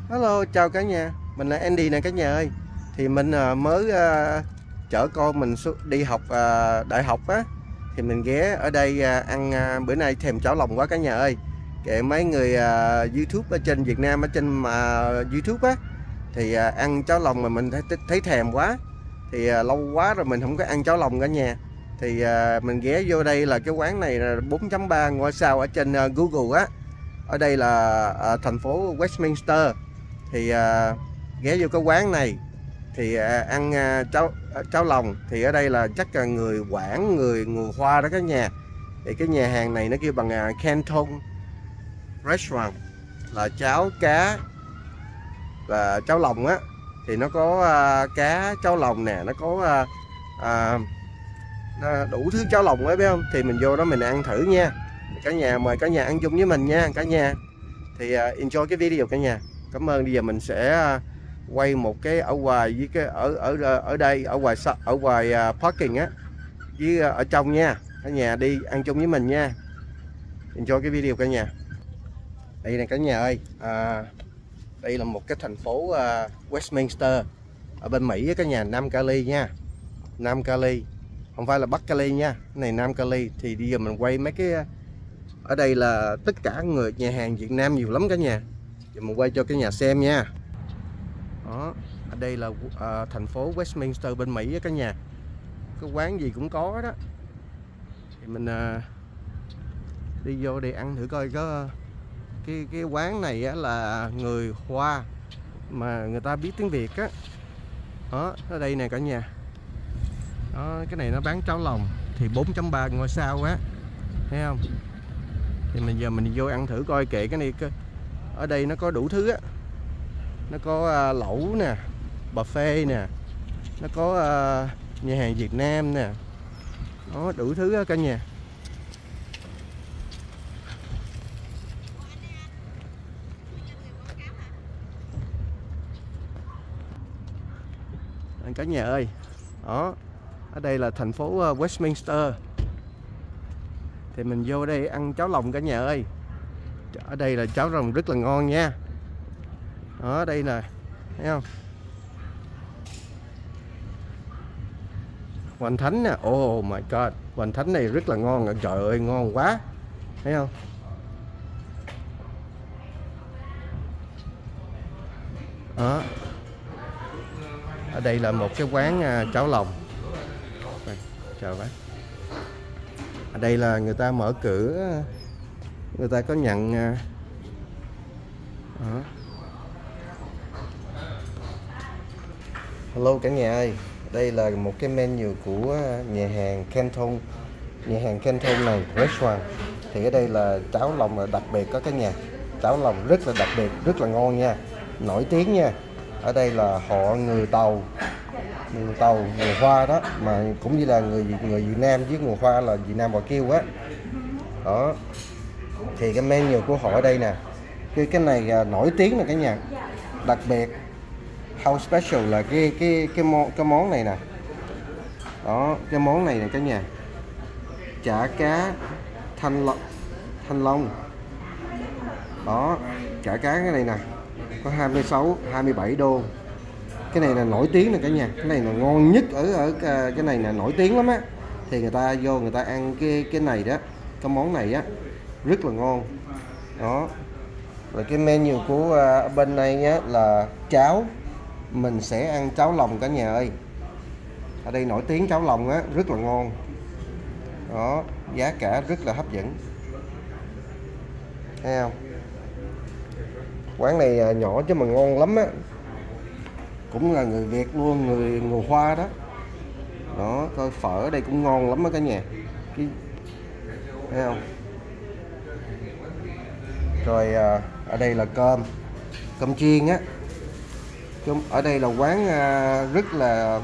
Hello, chào cả nhà. Mình là Andy nè cả nhà ơi. Thì mình mới chở con mình đi học đại học á. Thì mình ghé ở đây ăn bữa nay thèm cháo lòng quá cả nhà ơi. Kệ mấy người YouTube ở trên Việt Nam ở trên YouTube á thì ăn cháo lòng mà mình thấy thèm quá. Thì lâu quá rồi mình không có ăn cháo lòng cả nhà. Thì mình ghé vô đây là cái quán này là 4.3 ngôi sao ở trên Google á. Ở đây là thành phố Westminster. Thì ghé vô cái quán này thì ăn cháo lòng. Thì ở đây là chắc là người Quảng, người Hoa đó cả nhà. Thì cái nhà hàng này nó kêu bằng Canton Restaurant, là cháo cá và cháo lòng á. Thì nó có cá cháo lòng nè, nó có đủ thứ cháo lòng ấy biết không. Thì mình vô đó mình ăn thử nha cả nhà. Mời cả nhà ăn chung với mình nha cả nhà. Thì enjoy cái video cả nhà. Cảm ơn. Bây giờ mình sẽ quay một cái ở ngoài với cái ở đây ở ngoài parking á, với ở trong nha cả nhà. Đi ăn chung với mình nha. Enjoy cái video cả nhà. Đây nè cả nhà ơi, đây là một cái thành phố Westminster ở bên Mỹ á cả nhà. Nam Cali nha, Nam Cali, không phải là Bắc Cali nha, cái này Nam Cali. Thì bây giờ mình quay mấy cái ở đây là tất cả người nhà hàng Việt Nam nhiều lắm cả nhà. Giờ mình quay cho cả nhà xem nha. Đó, ở đây là thành phố Westminster bên Mỹ á cả nhà. Cái quán gì cũng có đó. Thì mình đi vô để ăn thử coi có cái quán này á, là người Hoa mà người ta biết tiếng Việt á. Đó, ở đây nè cả nhà. Đó, cái này nó bán cháo lòng thì 4.3 ngôi sao á, thấy không? Thì giờ mình vô ăn thử coi. Kệ cái này ở đây nó có đủ thứ á. Nó có lẩu nè, buffet nè, nó có nhà hàng Việt Nam nè, nó đủ thứ á cả nhà. Cả nhà ơi, đó, ở đây là thành phố Westminster. Thì mình vô đây ăn cháo lòng cả nhà ơi. Ở đây là cháo lòng rất là ngon nha. Ở đây nè, thấy không? Hoành Thánh nè, oh my god, Hoành Thánh này rất là ngon. Trời ơi ngon quá, thấy không? Đó, ở đây là một cái quán cháo lòng. Chào bác. Ở đây là người ta mở cửa, người ta có nhận đó. Hello cả nhà ơi, đây là một cái menu của nhà hàng Canton này, restaurant. Thì ở đây là cháo lòng là đặc biệt có cả nhà. Cháo lòng rất là đặc biệt, rất là ngon nha, nổi tiếng nha. Ở đây là họ người Tàu, người Hoa đó, mà cũng như là người Việt Nam với người Hoa là Việt Nam họ kêu á. Đó. Thì cái menu của họ ở đây nè, cái này nổi tiếng là cả nhà. Đặc biệt how special là cái món này nè. Đó, cái món này nè cả nhà. Chả cá thanh long. Đó, chả cá cái này nè có 27 đô. Cái này là nổi tiếng nè cả nhà. Cái này là ngon nhất ở cái này là nổi tiếng lắm á. Thì người ta vô người ta ăn cái này đó, cái món này á rất là ngon. Đó. Rồi cái menu của bên này á là cháo. Mình sẽ ăn cháo lòng cả nhà ơi. Ở đây nổi tiếng cháo lòng á, rất là ngon. Đó, giá cả rất là hấp dẫn. Thấy không? Quán này nhỏ chứ mà ngon lắm á. Cũng là người Việt luôn, người Hoa đó. Đó, coi phở ở đây cũng ngon lắm á cả nhà. Thấy không? Rồi ở đây là cơm chiên á. Ở đây là quán rất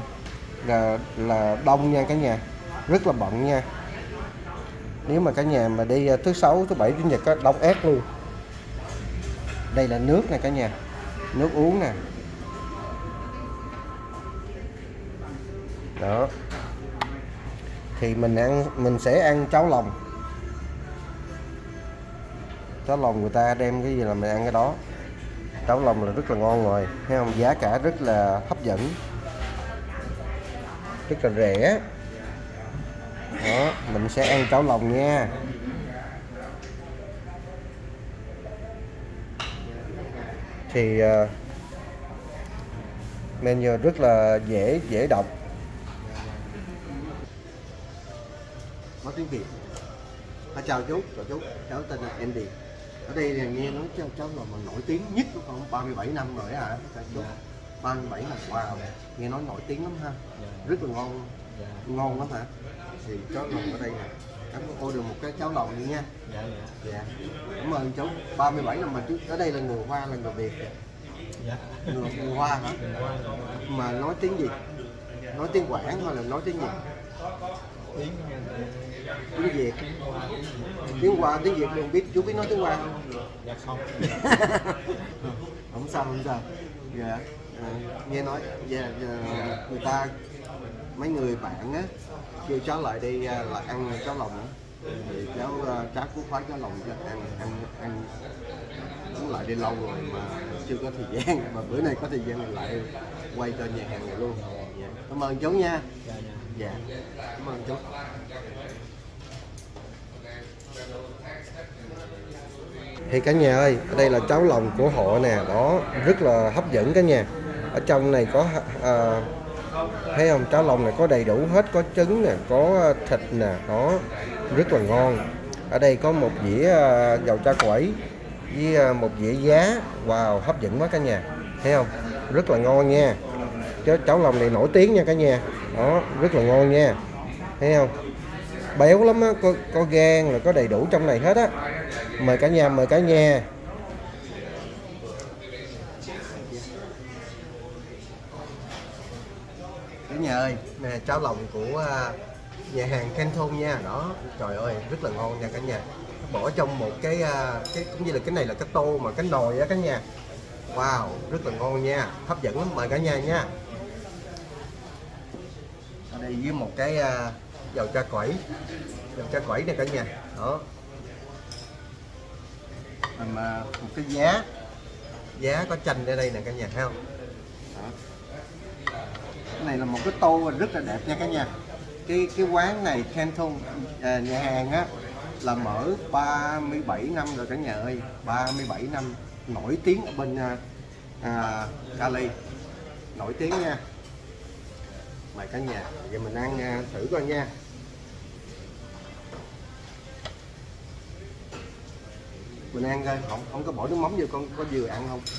là đông nha cả nhà, rất là bận nha. Nếu mà cả nhà mà đi thứ Sáu, thứ Bảy, Chủ nhật có đông ét luôn. Đây là nước nè cả nhà, nước uống nè. Đó. Thì mình sẽ ăn cháo lòng. Cháo lòng người ta đem cái gì là mình ăn cái đó. cháo lòng là rất là ngon rồi, thấy không? Giá cả rất là hấp dẫn, rất là rẻ. Đó, mình sẽ ăn cháo lòng nha. Thì menu rất là dễ đọc. Có tiếng Việt. Chào chú, cháu tên là Andy. Ở đây là nghe nói cháu là mà nổi tiếng nhất của con, 37 năm rồi hả? Chú 37 năm, wow, nghe nói nổi tiếng lắm ha. Rất là ngon, ngon lắm hả? Thì cháo lòng ở đây nè, cháu order một cái cháo lòng đi nha. Dạ. Cảm ơn chú. 37 năm mà chú ở đây là người Hoa, là người Việt. Người Hoa hả? Mà nói tiếng gì? Nói tiếng Quảng hay là nói tiếng gì? Tiếng Việt. Tiếng Hoa, tiếng Việt đừng biết. Chú biết nói tiếng Hoa không? Dạ không. Không sao. Dạ. Nghe nói người ta, mấy người bạn á kêu cháu lại đi là ăn cháo lòng á, thì cháu cũng khoái cháo lòng cho ăn cũng lại đi lâu rồi mà chưa có thời gian, mà bữa nay có thời gian mình lại quay cho nhà hàng này luôn. Dạ. Cảm ơn chú nha. Dạ. Cảm ơn chú. Thì cả nhà ơi, ở đây là cháo lòng của họ nè, đó rất là hấp dẫn cả nhà. Ở trong này có thấy không, cháo lòng này có đầy đủ hết, có trứng nè, có thịt nè, đó rất là ngon. Ở đây có một dĩa dầu cha quẩy với một dĩa giá, wow, hấp dẫn quá cả nhà, thấy không, rất là ngon nha. Chứ cháo lòng này nổi tiếng nha cả nhà, đó rất là ngon nha, thấy không, béo lắm á, có gan là có đầy đủ trong này hết á. Mời cả nhà, mời cả nhà. Cả nhà ơi, nè cháo lòng của nhà hàng Canton nha, đó trời ơi rất là ngon nha cả nhà. Bỏ trong một cái cũng như là cái này là cái tô mà cái nồi á cả nhà, wow rất là ngon nha, hấp dẫn lắm. Mời cả nhà nha. Ở đây với một cái dầu cha quẩy này cả nhà, đó mà một cái giá có chanh ở đây nè cả nhà, thấy không? Đó. Cái này là một cái tô rất là đẹp nha cả nhà. Cái quán này Canton nhà hàng á là mở 37 năm rồi cả nhà ơi, 37 năm, nổi tiếng ở bên Cali, nổi tiếng nha. Mời cả nhà, giờ mình ăn thử coi nha. Mình ăn coi, không có bỏ nước mắm vô, con có vừa ăn không?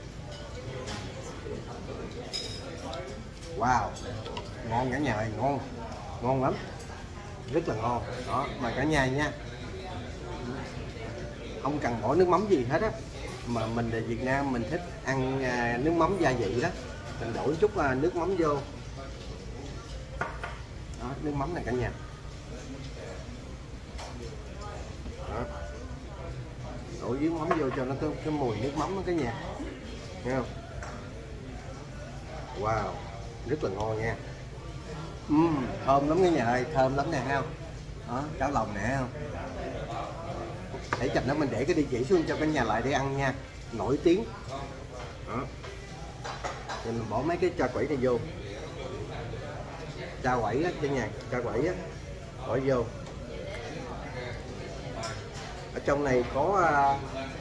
Wow, ngon cả nhà ơi, ngon lắm, rất là ngon. Đó, mời cả nhà nha. Không cần bỏ nước mắm gì hết á, mà mình là Việt Nam mình thích ăn nước mắm gia vị đó, mình đổ chút nước mắm vô. Đó, nước mắm này cả nhà. Đó. Đổ với mắm vô cho nó có cái mùi nước mắm đó cả nhà, nghe không? Wow, rất là ngon nha. Thơm lắm cả nhà ơi, thơm lắm nè, thấy không? Đó, cháo lòng nè, không? Để chậm nữa mình để cái địa chỉ xuống cho cả nhà lại để ăn nha, nổi tiếng. Đó. Rồi mình bỏ mấy cái cha quẩy này vô, cha quẩy á cả nhà, cha quẩy á bỏ vô. Ở trong này có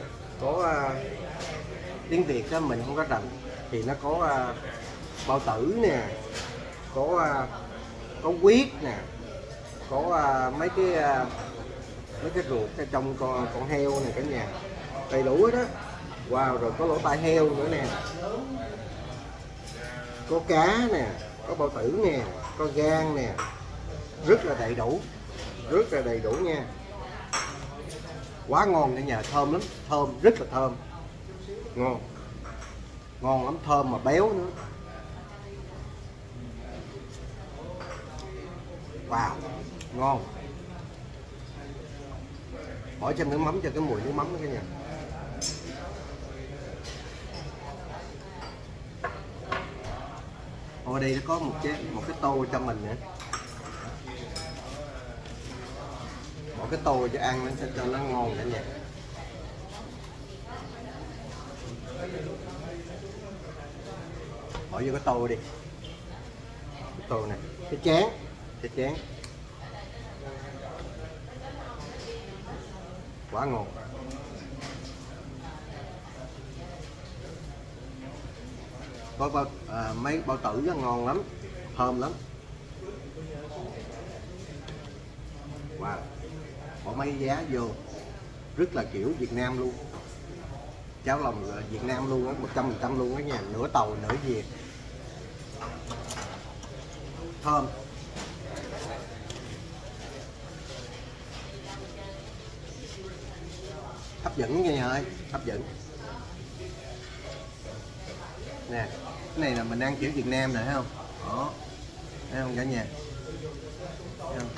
tiếng Việt đó mình không có rành, thì nó có bao tử nè, có huyết nè, có mấy cái ruột ở trong con heo này cả nhà, đầy đủ hết đó. Wow, rồi có lỗ tai heo nữa nè, có cá nè, có bao tử nè, có gan nè, rất là đầy đủ nha. Quá ngon cả nhà, thơm lắm, thơm rất là thơm, ngon lắm, thơm mà béo nữa. Wow, ngon. Bỏ thêm nước mắm cho cái mùi nước mắm đó cả nhà. Ở đây nó có một cái tô cho mình nữa. Bỏ cái tô cho ăn nó sẽ cho nó ngon cả nhà. Bỏ vô cái tô đi, cái tô này, cái chén quá ngon. Có mấy bao tử nó ngon lắm, thơm lắm. Wow, bỏ mấy giá vô rất là kiểu Việt Nam luôn, cháo lòng Việt Nam luôn á, 100% luôn á nha, nửa tàu nửa Việt, thơm. Hấp dẫn nha nhà ơi, hấp dẫn nè. Cái này là mình ăn kiểu Việt Nam nè, thấy không? Đó, thấy không cả nhà? Thấy không?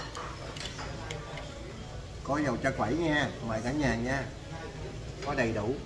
Có dầu cho quẩy nha, mời cả nhà nha, có đầy đủ.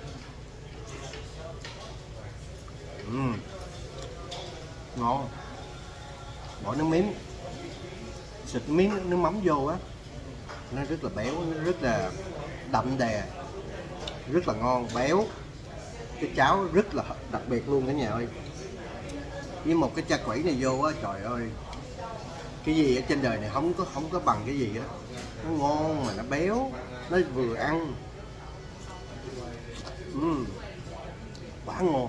Ngon. Bỏ nước miếng, xịt miếng nước mắm vô á, nó rất là béo, nó rất là đậm đà, rất là ngon, béo. Cái cháo rất là đặc biệt luôn cả nhà ơi. Với một cái chả quẩy này vô á, trời ơi, cái gì ở trên đời này không có bằng cái gì á. Nó ngon mà nó béo, nó vừa ăn. Quá ngon.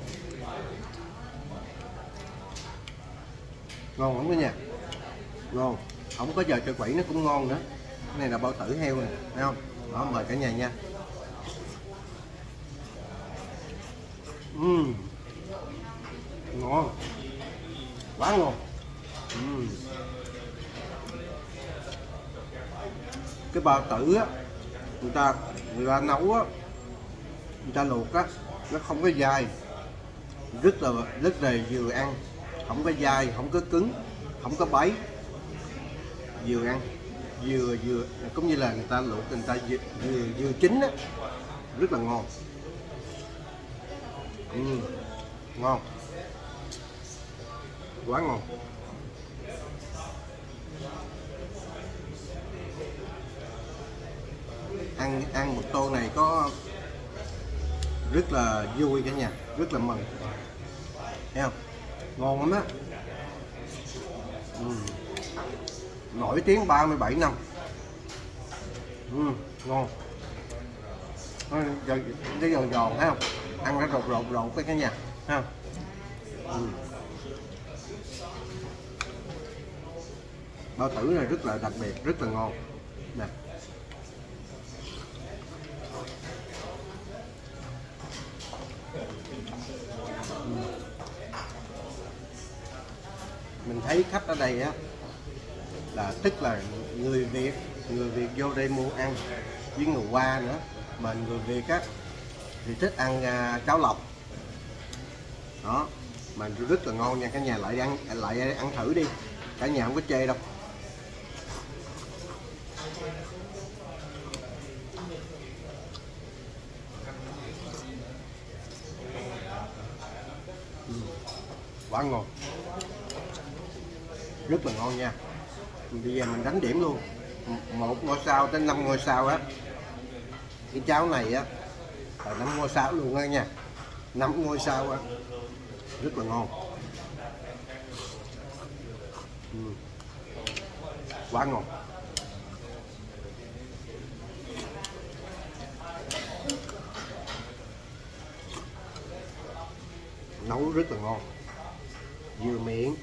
Ngon không cả nhà? Ngon. Không có giờ cho quẩy nó cũng ngon nữa. Cái này là bao tử heo nè, thấy không? Đó, mời cả nhà nha. Ngon, quá ngon. Cái bao tử á, người ta nấu á, người ta luộc á, nó không có dai, rất là vừa ăn, không có dai, không có cứng, không có bấy, vừa ăn vừa cũng như là người ta luộc, người ta vừa chín á, rất là ngon. Ngon, quá ngon. Ăn một tô này có rất là vui cả nhà, rất là mừng, thấy không? Ngon lắm á. Nổi tiếng 37 năm. Ngon. Nó giòn giòn, thấy không? Ăn nó rột với cả nhà, thấy không? Bao tử này rất là đặc biệt, rất là ngon nè. Mình thấy khách ở đây á là tức là người Việt vô đây mua ăn, với người Hoa nữa, mà người Việt á thì thích ăn cháo lọc đó, mà rất là ngon nha cả nhà. Lại ăn thử đi, cả nhà không có chê đâu. Quá ngon, rất là ngon nha. Bây giờ mình đánh điểm luôn, 1 ngôi sao tới 5 ngôi sao á. Cái cháo này á là 5 ngôi sao luôn á nha, 5 ngôi sao á, rất là ngon. Quá ngon. Nấu rất là ngon, vừa miệng,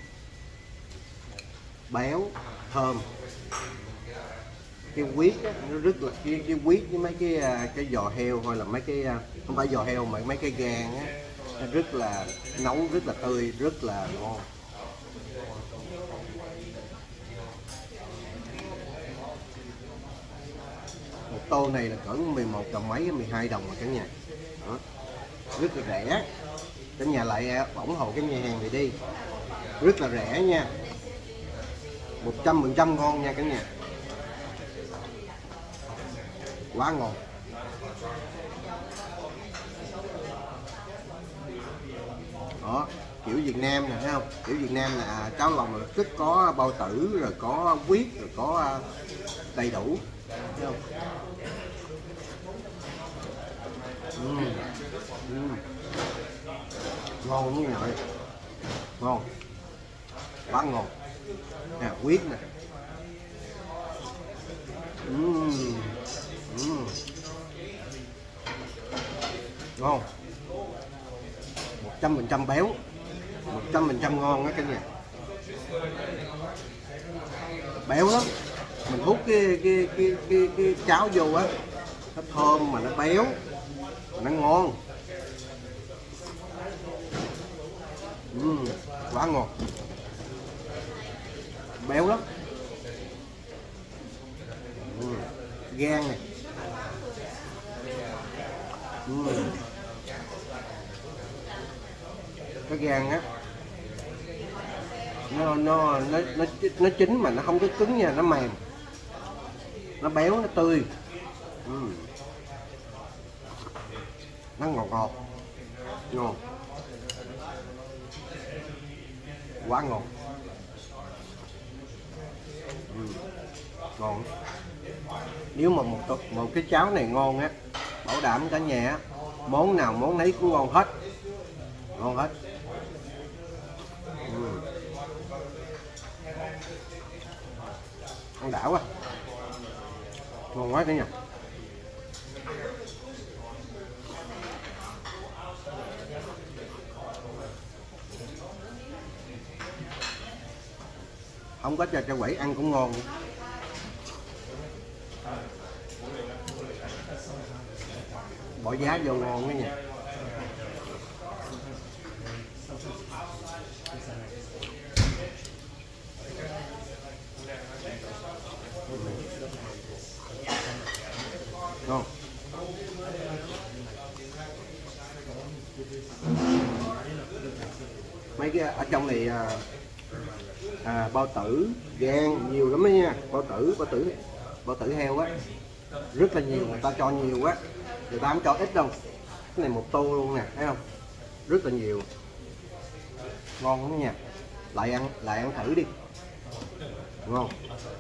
béo, thơm. Cái huyết á, nó rất là cái huyết với mấy cái giò heo, hoặc là mấy cái không phải giò heo mà mấy cái gan á, nó rất là nấu rất là tươi, rất là ngon. Một tô này là cỡ 11 đồng mấy, 12 đồng mà cả nhà. Đó, rất là rẻ. Cả nhà lại ủng hộ cái nhà hàng này đi, rất là rẻ nha, 100% ngon nha cả nhà. Quá ngon. Đó, kiểu Việt Nam nè, thấy không? Kiểu Việt Nam là cháo lòng là tức có bao tử, rồi có huyết, rồi có đầy đủ, thấy không? Ngon lắm mọi người. Ngon, quá ngon nè, huyết nè. Ngon, 100% béo, 100% ngon á cả nhà. Béo lắm, mình hút cái cháo vô á, nó thơm mà nó béo mà nó ngon. Quá ngon, béo lắm. Gan này, cái gan á, nó chín mà nó không có cứng nha, nó mềm, nó béo, nó tươi. Nó ngọt ngọt, ngon, quá ngon. Ngon. Nếu mà một cái cháo này ngon á, bảo đảm cả nhà á, món nào món nấy cũng ngon hết, ngon hết. Ăn đã quá, ngon quá cả nhà. Không có cho quẩy ăn cũng ngon. Bỏ giá vô ngon đó nha. Ngon. Mấy cái ở trong này bao tử, gan nhiều lắm đó nha. Bao tử heo á, rất là nhiều, người ta cho nhiều quá, người ta không cho ít đâu. Cái này một tô luôn nè, thấy không? Rất là nhiều, ngon lắm nha. Lại ăn thử đi, ngon.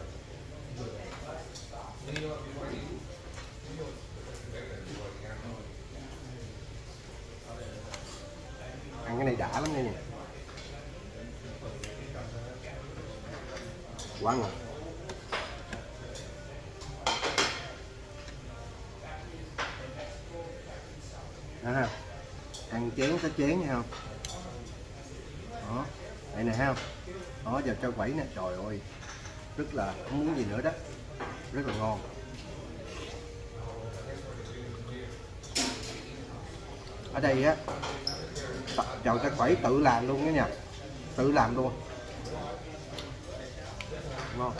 Ăn cái này đã lắm nha. Quá ngon. Đó ha. Ăn chén tới chén nha không? Đó, đây nè ha. Đó, giờ cho quẩy nè, trời ơi. Rất là không muốn gì nữa đó. Rất là ngon. Ở đây á, chầu cho quẩy tự làm luôn đó nha. Tự làm luôn. Ngon,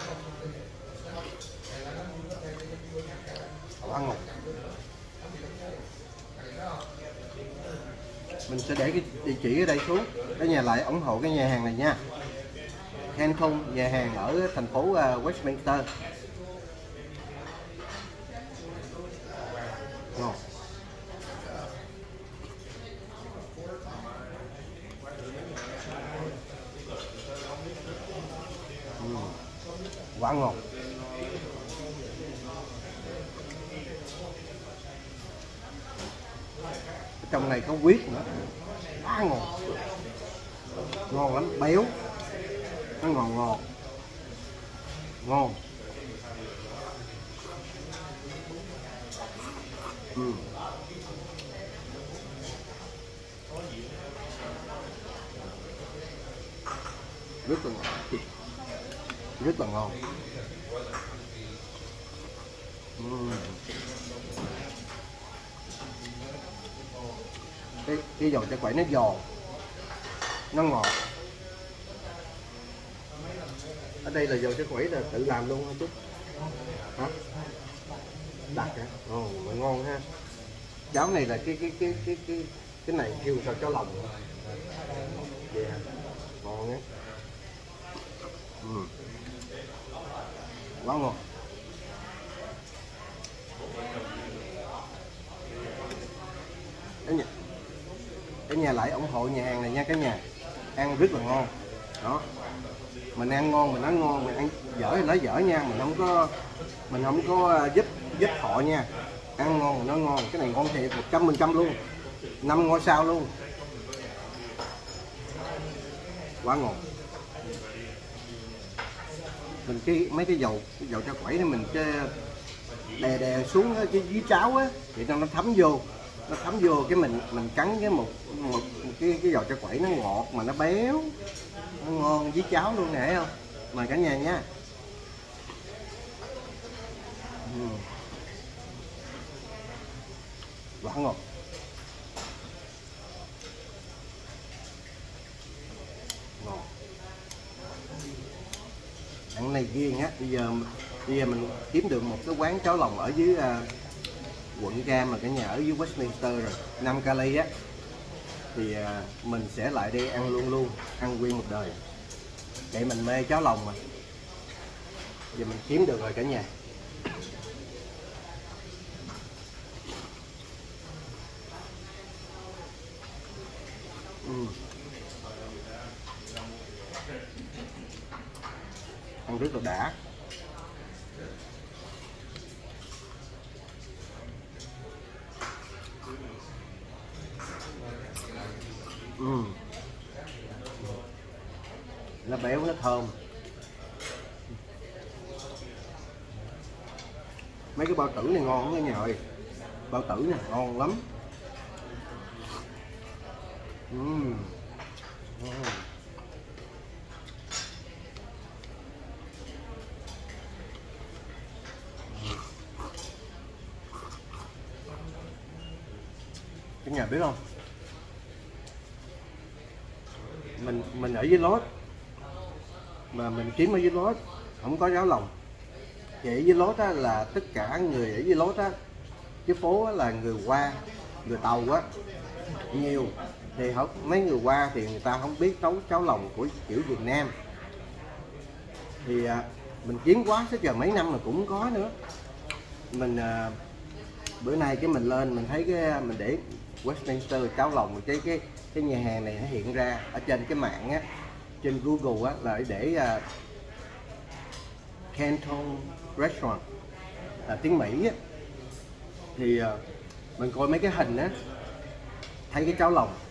quá ngon. Mình sẽ để cái địa chỉ ở đây xuống, cả nhà lại ủng hộ cái nhà hàng này nha. Canton, nhà hàng ở thành phố Westminster. Ngon. Quá ngon. Trong này có huyết nữa, quá ngon, ngon lắm, béo, nó ngon, ngon. Rất là ngon, rất là ngon. Cái dầu cho quẩy nó giòn, nó ngọt. Ở đây là dầu cho quẩy là tự làm luôn hả chú? Hả? Đặt hả? Ồ, ngon ha. Cháo này là cái này kêu sao cháo lòng. Vậy hả? Ngon á. Quá ngon. Cả nhà lại ủng hộ nhà hàng này nha cả nhà. Ăn rất là ngon. Đó. Mình ăn ngon, mình nói ngon, mình ăn dở thì nói dở nha, mình không có giúp họ nha. Ăn ngon mình nói ngon, cái này ngon thiệt 100% luôn. 5 ngôi sao luôn. quá ngon. Mình mấy cái dầu cho quẩy này mình đè xuống cái dưới cháo á thì nó thấm vô, cái mình cắn cái một cái dầu cho quẩy nó ngọt mà nó béo, nó ngon với cháo luôn nè, thấy không? Mời cả nhà nha. Quá ngon. Ngon. Ăn này riêng á, bây giờ mình kiếm được một cái quán cháo lòng ở dưới quận Cam mà cả nhà, ở dưới Westminster rồi, 5 Cali á, thì mình sẽ lại đi ăn luôn, ăn nguyên một đời. Vậy mình mê cháo lòng mà, giờ mình kiếm được rồi cả nhà. Ăn rất là đã. Nó béo, nó thơm. Mấy cái bao tử này ngon cả nhà ơi, bao tử này ngon lắm. Cả nhà biết không, mình ở dưới Lốt mà mình kiếm ở dưới Lốt không có cháo lòng. Thì ở dưới Lốt á, là tất cả người ở dưới Lốt á, cái phố á, là người Hoa, người Tàu á nhiều, thì mấy người Hoa thì người ta không biết nấu cháo lòng của kiểu Việt Nam. Thì mình kiếm quá tới giờ mấy năm mà cũng có nữa. Mình bữa nay cái mình lên mình thấy cái mình để Westminster cháo lòng, cái nhà hàng này nó hiện ra ở trên cái mạng á, trên Google á, là để Canton Restaurant là tiếng Mỹ á. Thì mình coi mấy cái hình á, thấy cái cháo lòng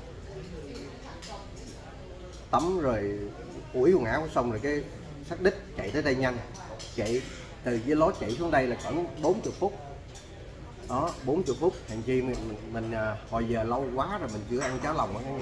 tắm rồi ủi quần áo xong rồi cái xác đích chạy tới đây nhanh, chạy từ dưới Lốt chạy xuống đây là khoảng 40 phút đó, 40 phút. Hèn chi mình hồi giờ lâu quá rồi mình chưa ăn cháo lòng ở cả nhà.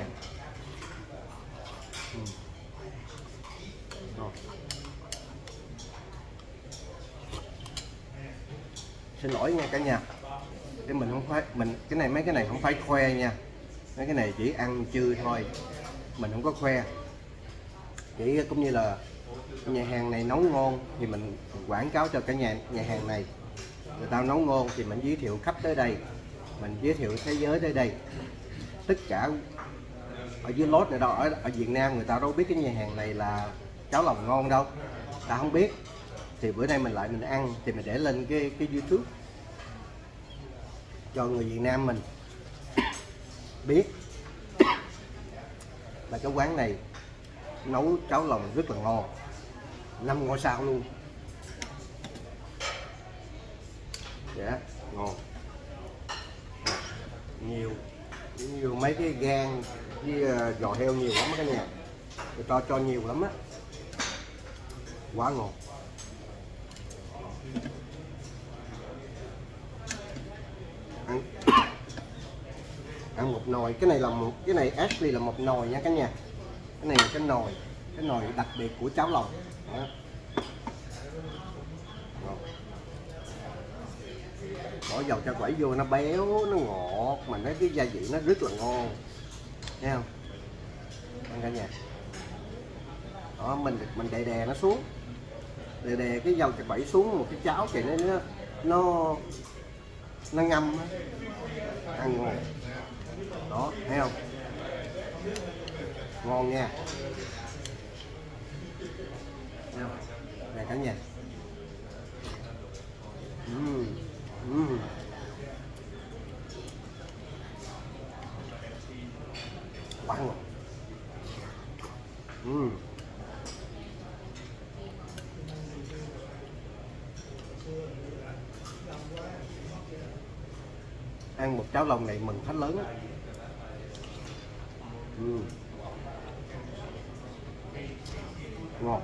Xin lỗi nha cả nhà, để mình không phải mấy cái này không phải khoe nha, mấy cái này chỉ ăn trưa thôi, mình không có khoe. Chỉ cũng như là nhà hàng này nấu ngon thì mình quảng cáo cho cả nhà hàng này, người ta nấu ngon thì mình giới thiệu khách tới đây, mình giới thiệu thế giới tới đây. Tất cả ở dưới Lốt này đâu, ở Việt Nam người ta đâu biết cái nhà hàng này là cháo lòng ngon đâu, ta không biết. Thì bữa nay mình ăn thì mình để lên cái YouTube cho người Việt Nam mình biết là cái quán này nấu cháo lòng rất là ngon, 5 ngôi sao luôn. Dạ, ngon. Nhiều mấy cái gan với giò heo nhiều lắm cả nhà, người cho nhiều lắm á, quá ngon. Ăn một nồi, cái này actually là một nồi nha cả nhà. Cái này là cái nồi đặc biệt của cháo lòng đó. Bỏ dầu cho quẩy vô nó béo, nó ngọt, mà nó cái gia vị nó rất là ngon, thấy không? Ăn cả nhà. Đó, mình đè nó xuống, đè cái dầu cho quẩy xuống một cái cháo thì nó ngâm á, ăn ngon. Đó, thấy không? Ngon nha. Thấy không? Này cả nhà. Quá ngon. Ăn một cháo lòng này mừng phách lớn á. ngon.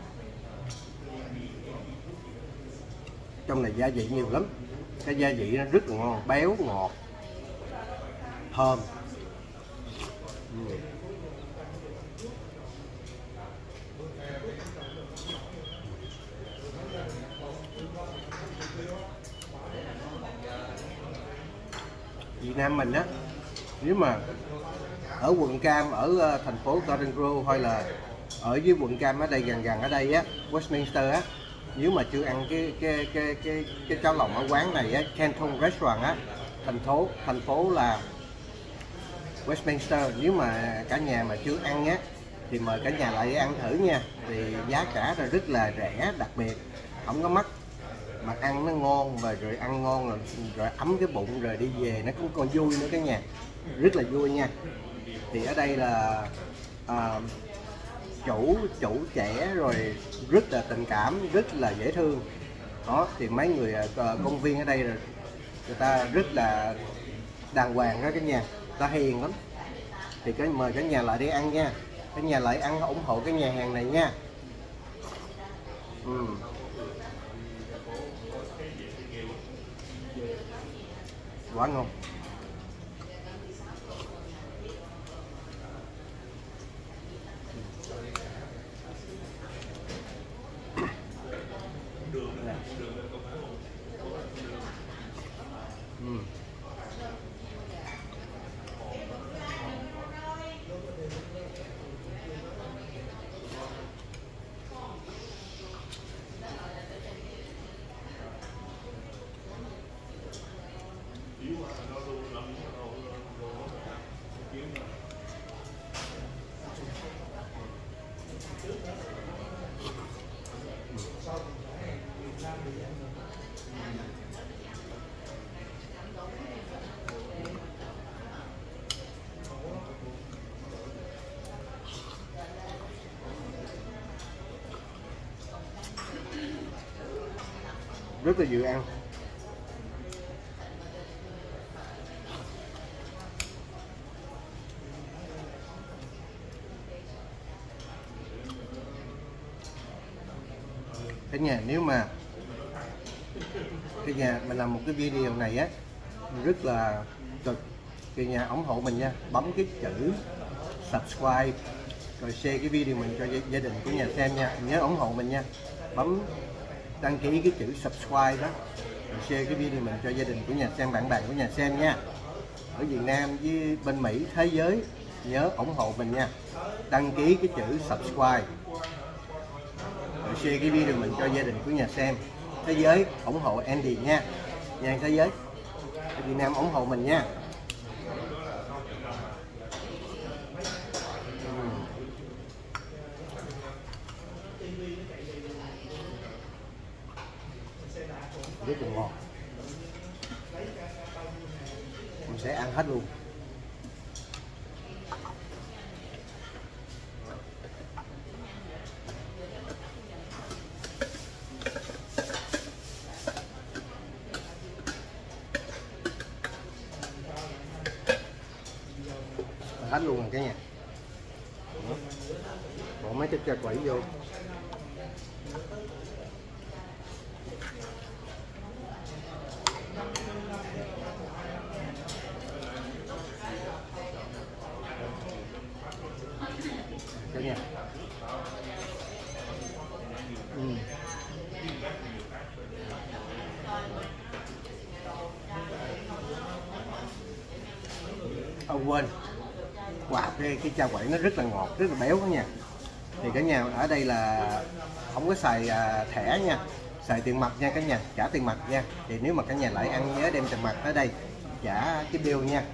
Trong này gia vị nhiều lắm, cái gia vị nó rất là ngon, béo ngọt thơm. Việt Nam mình á, nếu mà ở quận Cam, ở thành phố Garden Grove hay là ở dưới quận Cam ở đây gần ở đây á, Westminster á, nếu mà chưa ăn cái cháo lòng ở quán này á, Canton Restaurant á, thành phố là Westminster, nếu mà cả nhà mà chưa ăn á thì mời cả nhà lại ăn thử nha. Thì giá cả là rất là rẻ, đặc biệt không có mắc, mà ăn nó ngon, và rồi ăn ngon rồi ấm cái bụng, rồi đi về nó cũng còn vui nữa cả nhà, rất là vui nha. Thì ở đây là chủ trẻ rồi rất là tình cảm, rất là dễ thương đó. Thì mấy người công viên ở đây rồi người ta rất là đàng hoàng đó cả nhà, ta hiền lắm. Thì mời cả nhà lại đi ăn nha, cả nhà lại ăn ủng hộ cái nhà hàng này nha. Quá ngon. Rất là dễ ăn. Cả nhà, nếu mà cả nhà mình làm một cái video này á rất là cực, cả nhà ủng hộ mình nha, bấm cái chữ subscribe rồi share cái video mình cho gia đình của nhà xem nha. Nhớ ủng hộ mình nha, bấm đăng ký cái chữ subscribe đó, rồi share cái video mình cho gia đình của nhà xem, bạn bè của nhà xem nha. Ở Việt Nam với bên Mỹ, thế giới, nhớ ủng hộ mình nha, đăng ký cái chữ subscribe rồi share cái video mình cho gia đình của nhà xem. Thế giới ủng hộ Andy nha, nhà thế giới. Ở Việt Nam ủng hộ mình nha. Rất là ngon, mình sẽ ăn hết luôn. Hết luôn rồi cả nhà. Bỏ mấy cái chà quẩy vô. Cả nhà. Quên, wow, cái chà quẩy nó rất là ngọt, rất là béo đó nha. Thì cả nhà ở đây là không có xài thẻ nha, xài tiền mặt nha cả nhà, trả tiền mặt nha. Thì nếu mà cả nhà lại ăn nhớ đem tiền mặt tới đây trả cái bill nha.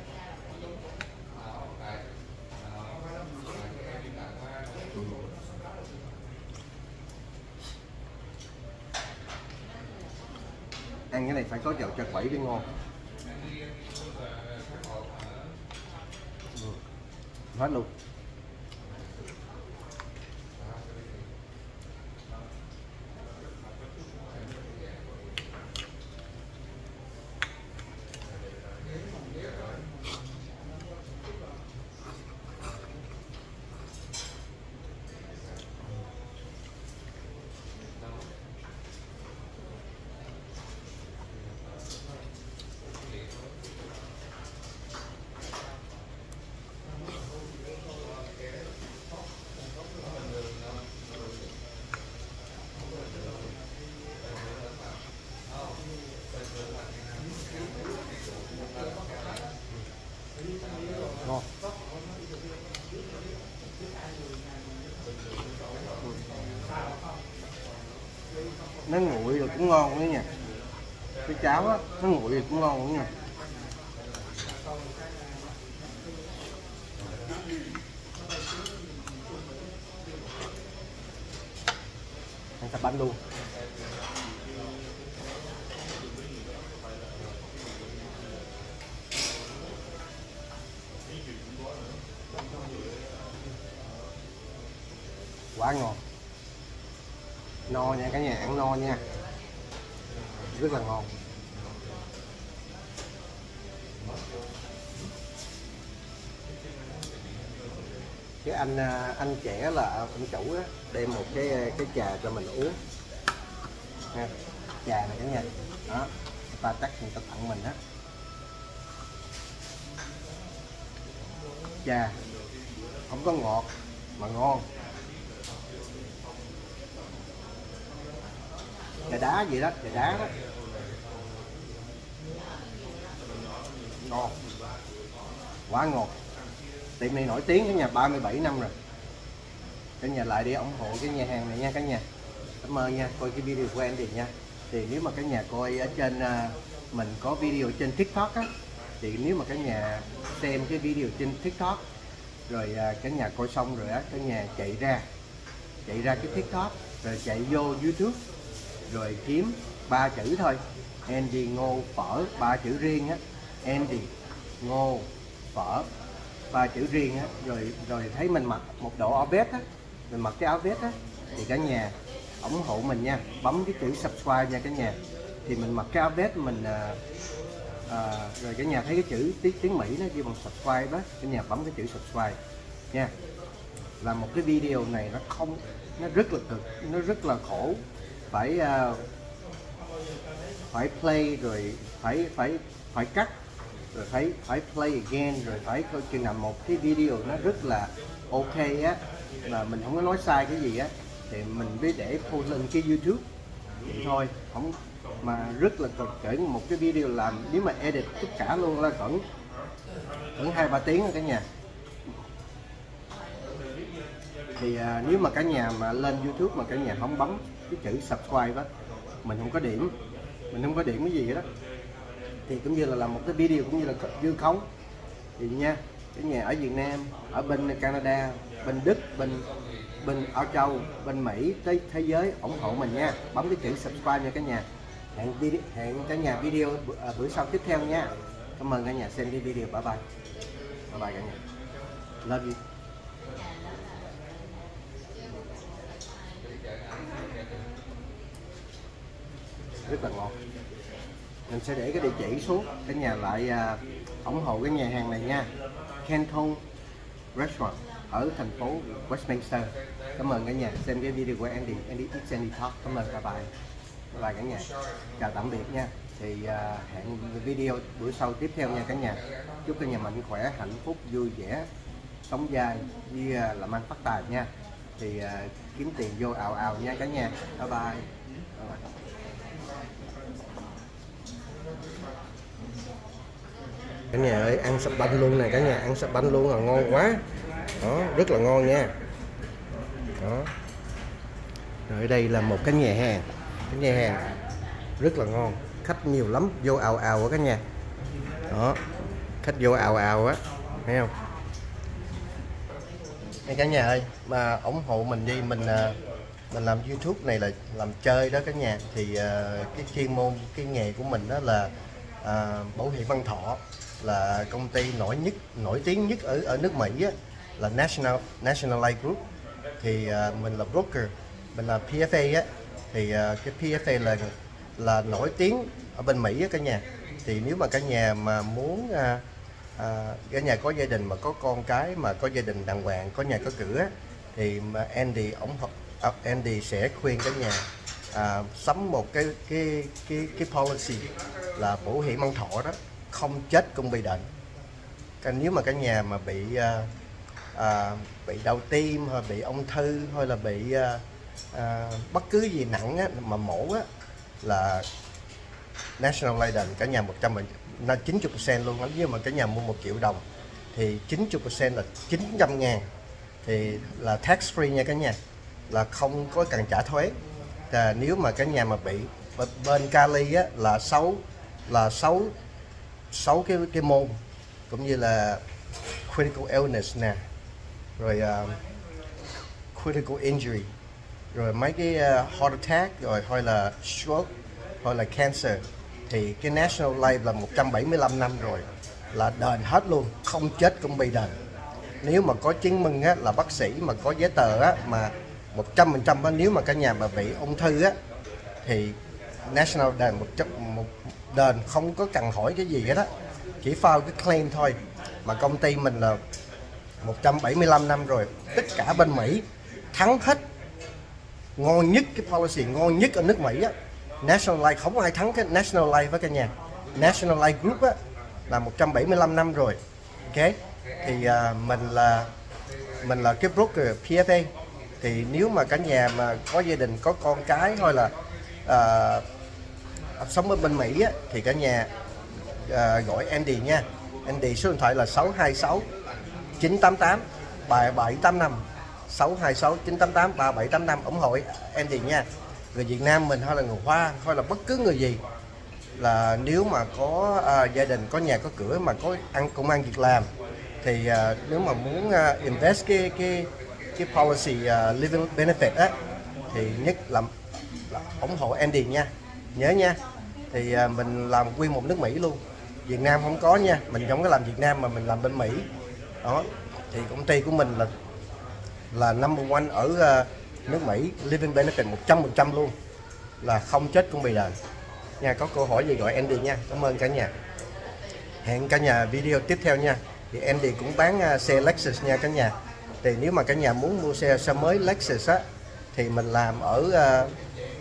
Ăn cái này phải có dầu chà quẩy mới ngon. Hết luôn. nó nguội rồi cũng ngon nữa nha. Cái cháo á nó nguội rồi cũng ngon nữa nha. Ăn sạch bánh luôn. Quá ngon. No nha cả nhà, ăn no nha. Rất là ngon. Cái anh trẻ là anh chủ á, đem một cái trà cho mình uống ha. Trà này cả nhà đó, ta chắc người ta tặng mình á. Trà không có ngọt mà ngon. Trà đá gì đó, trà đá đó. Ngon. Quá ngon. Tiệm này nổi tiếng cả nhà, 37 năm rồi. Cả nhà lại đi ủng hộ cái nhà hàng này nha cả nhà. Cảm ơn nha, coi cái video của em thì nha. Thì nếu mà cả nhà coi ở trên mình có video trên TikTok á, thì nếu mà cả nhà xem cái video trên TikTok rồi cả nhà coi xong rồi á, cả nhà chạy ra cái TikTok rồi chạy vô YouTube rồi kiếm 3 chữ thôi, Andy Ngô Phở, 3 chữ riêng á, Andy Ngô Phở 3 chữ riêng á, rồi thấy mình mặc một bộ áo vest á, mình mặc cái áo vest á, thì cả nhà ủng hộ mình nha, bấm cái chữ subscribe nha cả nhà. Thì mình mặc cái áo vest mình rồi cả nhà thấy cái chữ tiếng Mỹ nó ghi bằng subscribe đó, cả nhà bấm cái chữ subscribe nha. Là một cái video này nó rất là cực, nó rất là khổ, phải play rồi phải cắt rồi phải play again rồi phải coi chừng nào một cái video nó rất là ok á, là mình không có nói sai cái gì á, thì mình mới để post lên cái YouTube vậy thôi, không mà rất là cực. Kể một cái video làm nếu mà edit tất cả luôn là khoảng 2-3 tiếng cả nhà. Thì nếu mà cả nhà mà lên YouTube mà cả nhà không bấm cái chữ subscribe đó, mình không có điểm cái gì đó, thì cũng như là làm một cái video cũng như là dư khống. Thì nha cả nhà ở Việt Nam, ở bên Canada, bên Đức, bên Âu Châu, bên Mỹ, tới thế giới ủng hộ mình nha, bấm cái chữ subscribe nha cả nhà. Hẹn cả nhà video bữa sau tiếp theo nha. Cảm ơn cả nhà xem cái video. Bye bye cả nhà, love you. Rất là ngon. Mình sẽ để cái địa chỉ xuống, cả nhà lại ủng hộ cái nhà hàng này nha, Canton Restaurant ở thành phố Westminster. Cảm ơn cả nhà xem cái video của Andy Talk. Cảm ơn, bye bye cả nhà, chào tạm biệt nha. Thì hẹn video bữa sau tiếp theo nha cả nhà. Chúc cả nhà mạnh khỏe, hạnh phúc, vui vẻ, sống dài với làm ăn phát tài nha. Thì kiếm tiền vô ào nha cả nhà. Bye bye. Cả nhà ơi, ăn sập banh luôn nè cả nhà, ăn sập banh luôn là ngon quá đó, rất là ngon nha đó. Rồi ở đây là một cái nhà hàng rất là ngon, khách nhiều lắm, vô ào á cả nhà đó, khách vô ào á, thấy không? Đây cả nhà ơi, mà ủng hộ mình đi, mình làm YouTube này là làm chơi đó cả nhà. Thì cái chuyên môn, cái nghề của mình đó là bảo hiểm Văn Thọ, là công ty nổi tiếng nhất ở nước Mỹ á, là National Life Group. Thì mình là broker, mình là PFA á, thì cái PFA là nổi tiếng ở bên Mỹ á cả nhà. Thì nếu mà cả nhà mà muốn cả nhà có gia đình mà có con cái mà có gia đình đàng hoàng, có nhà có cửa, thì mà Andy sẽ khuyên cả nhà sắm một cái policy là bảo hiểm Văn Thọ đó, không chết cũng bị bệnh. Nếu mà cả nhà mà bị đau tim, hoặc bị ung thư, hay là bị bất cứ gì nặng á, mà mổ á, là National Life cả nhà 90% luôn. Nếu mà cả nhà mua 1 triệu đồng thì 90% là 900.000, thì là tax free nha cả nhà, là không có cần trả thuế. nếu mà cả nhà mà bị bên Cali á, là 6 cái môn, cũng như là critical illness nè, rồi critical injury, rồi mấy cái heart attack, rồi hay là stroke, hay là cancer, thì cái National Life là 175 năm rồi, là đền hết luôn, không chết cũng bị đền. Nếu mà có chứng minh á, là bác sĩ mà có giấy tờ á, mà 100% á, nếu mà cả nhà mà bị ung thư á, thì National đền một đền không có cần hỏi cái gì hết á, chỉ file cái claim thôi. Mà công ty mình là 175 năm rồi, tất cả bên Mỹ thắng hết, ngon nhất, cái policy ngon nhất ở nước Mỹ á. National Life không ai thắng cái National Life với cả nhà. National Life Group á là 175 năm rồi. Ok, thì mình là cái broker PFA. Thì nếu mà cả nhà mà có gia đình, có con cái, hay là sống ở bên Mỹ á, thì cả nhà gọi Andy nha. Andy số điện thoại là 626 988 3785, 626 988 3785, ủng hộ Andy nha. Người Việt Nam mình hay là người Hoa hay là bất cứ người gì, là nếu mà có gia đình, có nhà có cửa, mà có công ăn việc làm, thì nếu mà muốn invest cái policy living benefit á, thì nhất là ủng hộ Andy nha, nhớ nha. Thì mình làm quy một nước Mỹ luôn, Việt Nam không có nha, mình không có làm Việt Nam mà mình làm bên Mỹ đó. Thì công ty của mình là number one ở nước Mỹ, living benefit 100% luôn, là không chết cũng bị đền nha. Có câu hỏi gì gọi Andy nha. Cảm ơn cả nhà, hẹn cả nhà video tiếp theo nha. Thì Andy cũng bán xe Lexus nha cả nhà. Thì nếu mà cả nhà muốn mua xe mới Lexus á, thì mình làm ở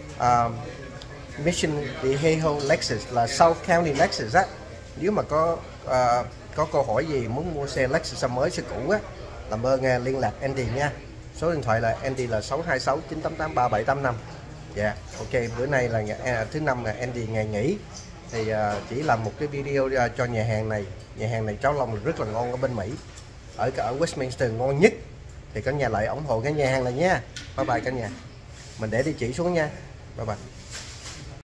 Mission Viejo Lexus, là South County Lexus á. Nếu mà có câu hỏi gì muốn mua xe Lexus mới, xe cũ á, làm ơn liên lạc Andy nha. Số điện thoại là Andy là 626 988 3785. Dạ, ok, bữa nay là thứ năm, là Andy ngày nghỉ. Thì chỉ làm một cái video cho nhà hàng này. Nhà hàng này cháo lòng rất là ngon ở bên Mỹ, ở Westminster ngon nhất. Thì cả nhà lại ủng hộ cái nhà hàng này nha. Bye bye cả nhà. Mình để địa chỉ xuống nha. Bye bye.